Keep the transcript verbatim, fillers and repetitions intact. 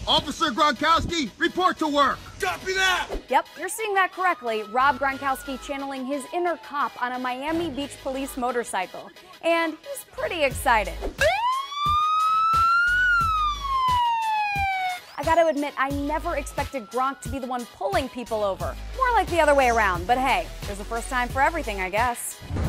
Officer Gronkowski, report to work. Copy that! Yep, you're seeing that correctly. Rob Gronkowski channeling his inner cop on a Miami Beach police motorcycle. And he's pretty excited. I gotta admit, I never expected Gronk to be the one pulling people over. More like the other way around, but hey, there's a first time for everything, I guess.